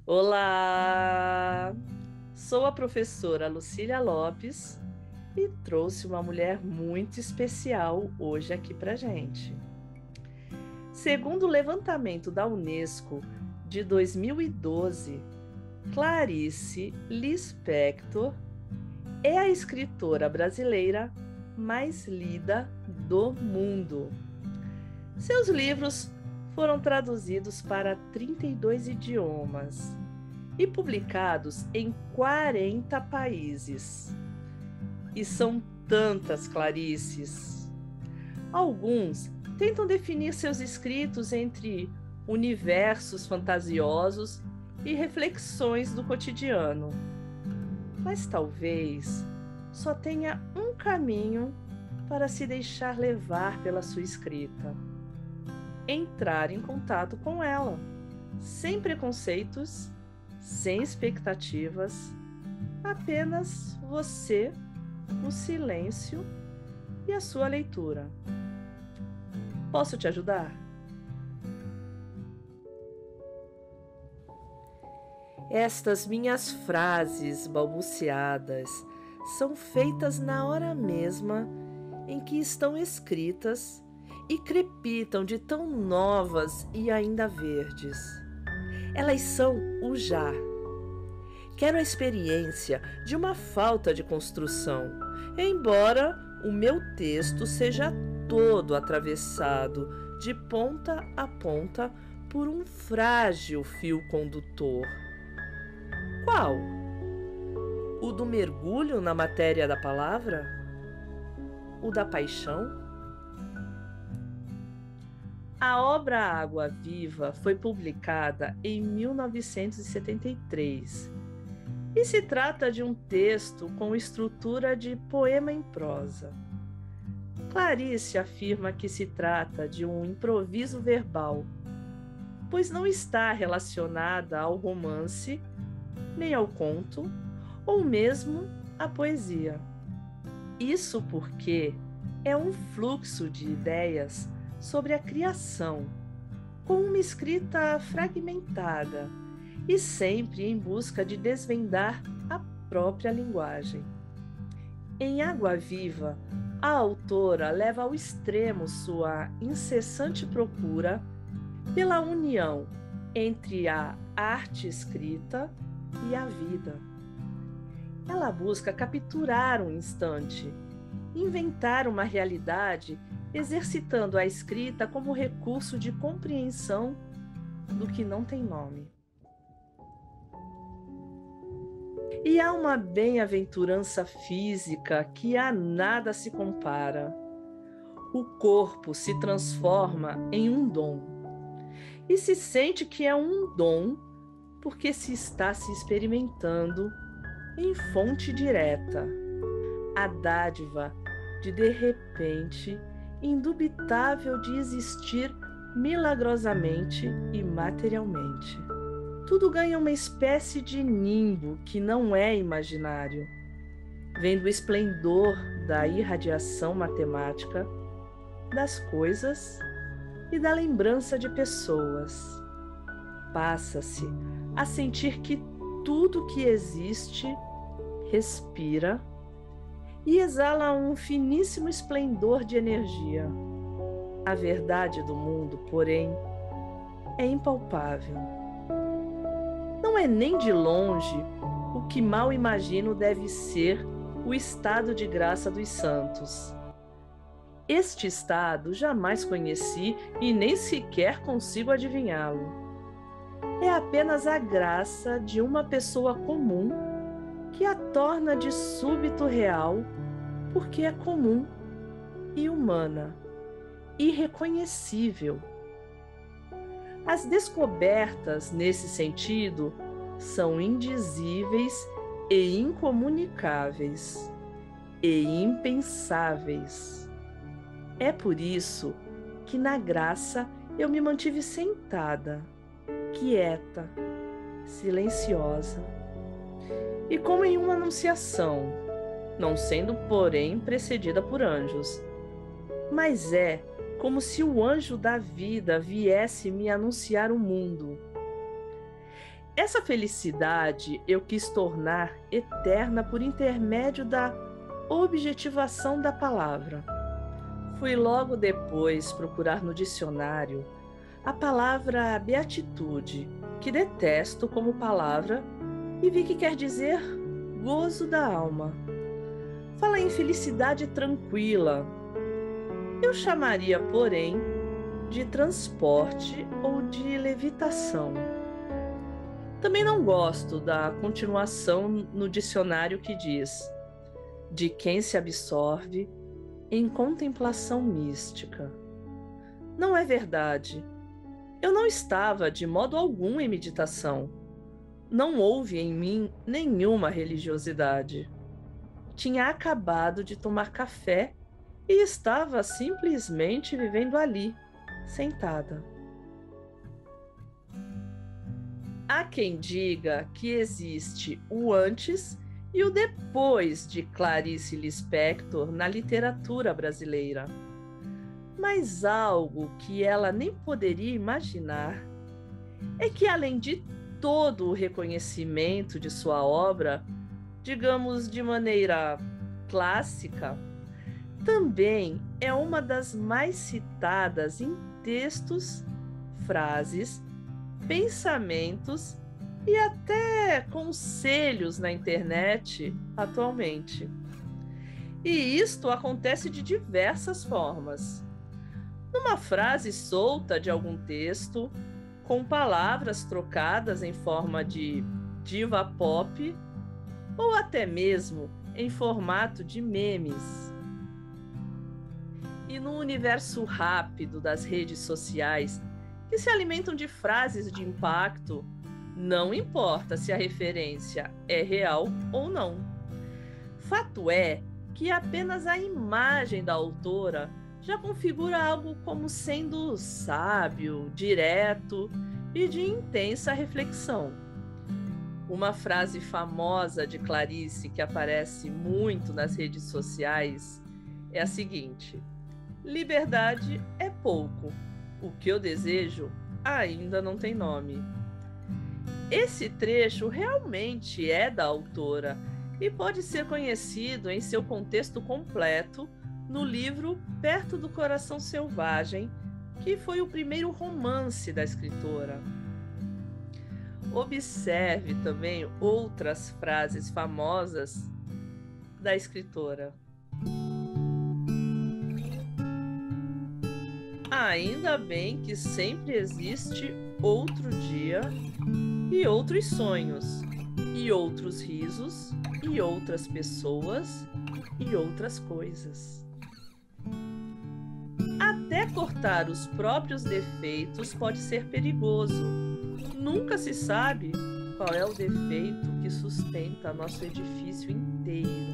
Olá! Sou a professora Lucília Lopes e trouxe uma mulher muito especial hoje aqui pra gente. Segundo o levantamento da Unesco de 2012, Clarice Lispector é a escritora brasileira mais lida do mundo. Seus livros foram traduzidos para 32 idiomas e publicados em 40 países. E são tantas Clarices. Alguns tentam definir seus escritos entre universos fantasiosos e reflexões do cotidiano. Mas talvez só tenha um caminho para se deixar levar pela sua escrita: entrar em contato com ela, sem preconceitos, sem expectativas, apenas você, o silêncio e a sua leitura. Posso te ajudar? Estas minhas frases balbuciadas são feitas na hora mesma em que estão escritas e crepitam de tão novas e ainda verdes. Elas são o já. Quero a experiência de uma falta de construção, embora o meu texto seja todo atravessado de ponta a ponta por um frágil fio condutor. Qual? O do mergulho na matéria da palavra? O da paixão? A obra Água Viva foi publicada em 1973 e se trata de um texto com estrutura de poema em prosa. Clarice afirma que se trata de um improviso verbal, pois não está relacionada ao romance, nem ao conto, ou mesmo à poesia. Isso porque é um fluxo de ideias sobre a criação, com uma escrita fragmentada e sempre em busca de desvendar a própria linguagem. Em Água Viva, a autora leva ao extremo sua incessante procura pela união entre a arte escrita e a vida. Ela busca capturar um instante, inventar uma realidade, exercitando a escrita como recurso de compreensão do que não tem nome. E há uma bem-aventurança física que a nada se compara. O corpo se transforma em um dom, e se sente que é um dom porque se está se experimentando em fonte direta, a dádiva de repente, indubitável de existir milagrosamente e materialmente. Tudo ganha uma espécie de nimbo que não é imaginário. Vem do esplendor da irradiação matemática, das coisas e da lembrança de pessoas. Passa-se a sentir que tudo que existe respira e exala um finíssimo esplendor de energia. A verdade do mundo, porém, é impalpável. Não é nem de longe o que mal imagino deve ser o estado de graça dos santos. Este estado jamais conheci e nem sequer consigo adivinhá-lo. É apenas a graça de uma pessoa comum que a torna de súbito real, porque é comum e humana, irreconhecível. As descobertas nesse sentido são indizíveis e incomunicáveis e impensáveis. É por isso que na graça eu me mantive sentada, quieta, silenciosa, e como em uma anunciação, não sendo, porém, precedida por anjos. Mas é como se o anjo da vida viesse me anunciar o mundo. Essa felicidade eu quis tornar eterna por intermédio da objetivação da palavra. Fui logo depois procurar no dicionário a palavra beatitude, que detesto como palavra, e vi que quer dizer gozo da alma. Fala em felicidade tranquila. Eu chamaria, porém, de transporte ou de levitação. Também não gosto da continuação no dicionário que diz: de quem se absorve em contemplação mística. Não é verdade. Eu não estava de modo algum em meditação. Não houve em mim nenhuma religiosidade. Tinha acabado de tomar café e estava simplesmente vivendo ali, sentada. Há quem diga que existe o antes e o depois de Clarice Lispector na literatura brasileira. Mas algo que ela nem poderia imaginar é que, além de todo o reconhecimento de sua obra, digamos de maneira clássica, também é uma das mais citadas em textos, frases, pensamentos e até conselhos na internet atualmente. E isto acontece de diversas formas. Numa frase solta de algum texto, com palavras trocadas em forma de diva pop, ou até mesmo em formato de memes. E no universo rápido das redes sociais, que se alimentam de frases de impacto, não importa se a referência é real ou não. Fato é que apenas a imagem da autora já configura algo como sendo sábio, direto e de intensa reflexão. Uma frase famosa de Clarice que aparece muito nas redes sociais é a seguinte: liberdade é pouco, o que eu desejo ainda não tem nome. Esse trecho realmente é da autora e pode ser conhecido em seu contexto completo no livro Perto do Coração Selvagem, que foi o primeiro romance da escritora. Observe também outras frases famosas da escritora. Ainda bem que sempre existe outro dia e outros sonhos, e outros risos, e outras pessoas, e outras coisas. Até cortar os próprios defeitos pode ser perigoso. Nunca se sabe qual é o defeito que sustenta nosso edifício inteiro.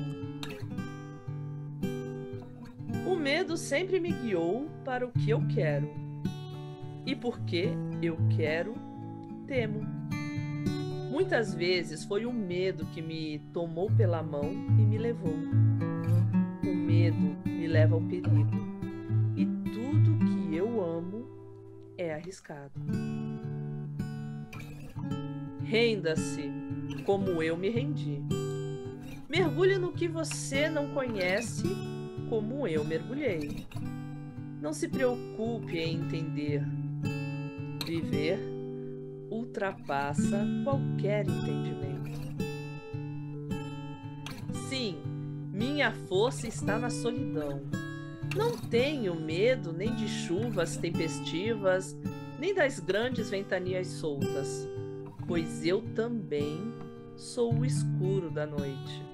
O medo sempre me guiou para o que eu quero. E porque eu quero, temo. Muitas vezes foi o medo que me tomou pela mão e me levou. O medo me leva ao perigo. E tudo que eu amo é arriscado. Renda-se como eu me rendi. Mergulhe no que você não conhece como eu mergulhei. Não se preocupe em entender. Viver ultrapassa qualquer entendimento. Sim, minha força está na solidão. Não tenho medo nem de chuvas tempestivas, nem das grandes ventanias soltas, pois eu também sou o escuro da noite.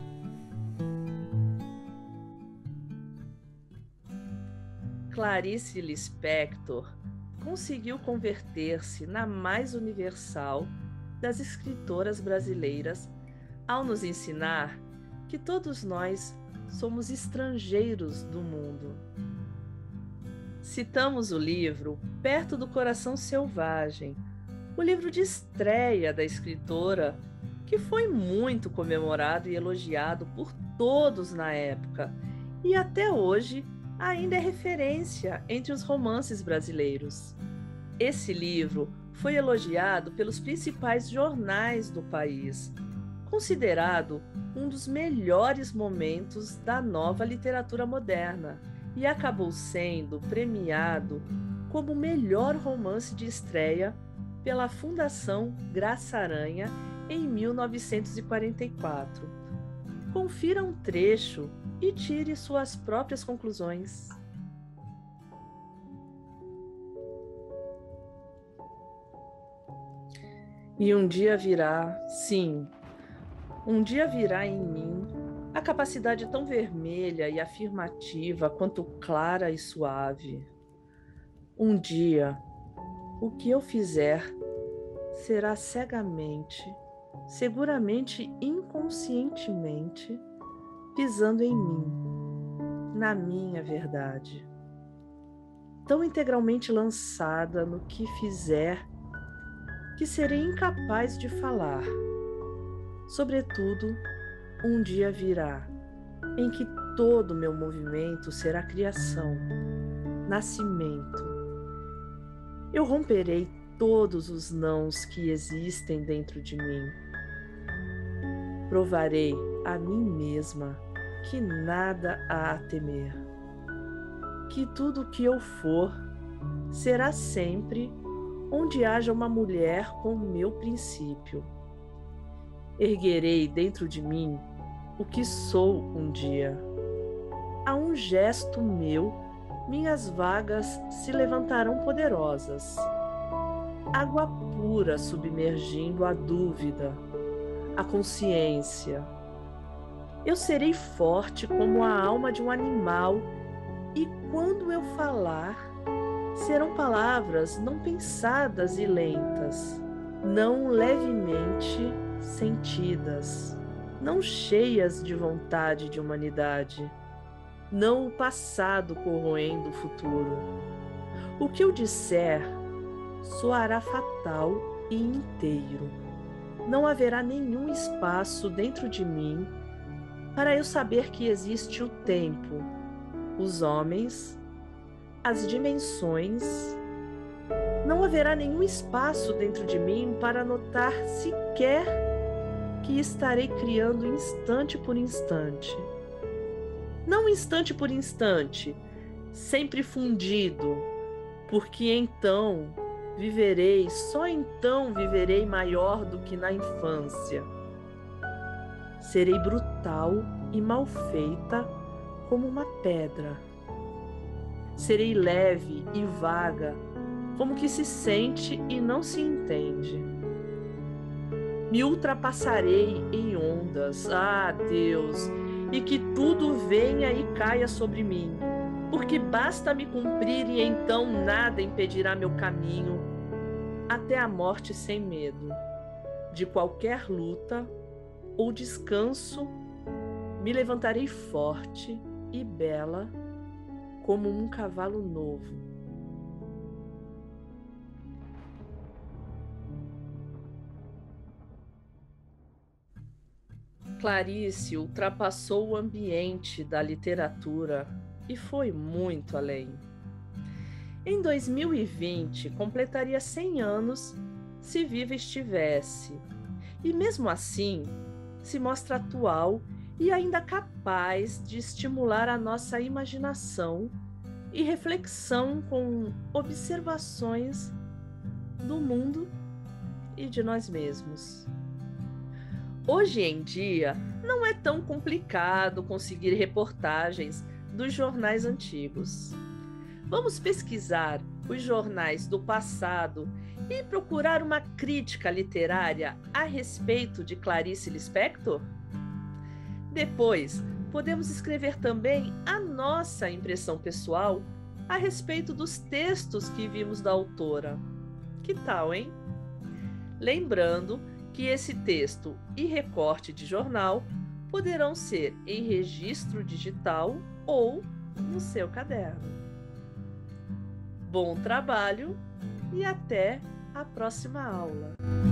Clarice Lispector conseguiu converter-se na mais universal das escritoras brasileiras ao nos ensinar que todos nós somos estrangeiros do mundo. Citamos o livro Perto do Coração Selvagem, o livro de estreia da escritora, que foi muito comemorado e elogiado por todos na época e até hoje ainda é referência entre os romances brasileiros. Esse livro foi elogiado pelos principais jornais do país, considerado um dos melhores momentos da nova literatura moderna e acabou sendo premiado como o melhor romance de estreia pela Fundação Graça Aranha em 1944. Confira um trecho e tire suas próprias conclusões. E um dia virá, sim, um dia virá em mim a capacidade tão vermelha e afirmativa quanto clara e suave. Um dia, o que eu fizer será cegamente, seguramente inconscientemente, pisando em mim, na minha verdade. Tão integralmente lançada no que fizer, que serei incapaz de falar. Sobretudo, um dia virá em que todo meu movimento será criação, nascimento. Eu romperei todos os nãos que existem dentro de mim. Provarei a mim mesma que nada há a temer, que tudo o que eu for será sempre onde haja uma mulher com o meu princípio. Erguerei dentro de mim o que sou um dia. A um gesto meu, minhas vagas se levantarão poderosas. Água pura submergindo a dúvida, a consciência. Eu serei forte como a alma de um animal e quando eu falar, serão palavras não pensadas e lentas, não levemente sentidas, não cheias de vontade de humanidade, não o passado corroendo o futuro. O que eu disser soará fatal e inteiro. Não haverá nenhum espaço dentro de mim para eu saber que existe o tempo, os homens, as dimensões. Não haverá nenhum espaço dentro de mim para notar sequer que estarei criando instante por instante. Não instante por instante, sempre fundido, porque então viverei, só então viverei maior do que na infância. Serei brutal e mal feita como uma pedra. Serei leve e vaga, como que se sente e não se entende. Me ultrapassarei em ondas, Deus, e que tudo venha e caia sobre mim, porque basta me cumprir e então nada impedirá meu caminho, até a morte sem medo. De qualquer luta ou descanso, me levantarei forte e bela como um cavalo novo. Clarice ultrapassou o ambiente da literatura e foi muito além. Em 2020, completaria 100 anos se viva estivesse, e mesmo assim se mostra atual e ainda capaz de estimular a nossa imaginação e reflexão com observações do mundo e de nós mesmos. Hoje em dia, não é tão complicado conseguir reportagens dos jornais antigos. Vamos pesquisar os jornais do passado e procurar uma crítica literária a respeito de Clarice Lispector? Depois, podemos escrever também a nossa impressão pessoal a respeito dos textos que vimos da autora. Que tal, hein? Lembrando que esse texto e recorte de jornal poderão ser em registro digital ou no seu caderno. Bom trabalho e até a próxima aula!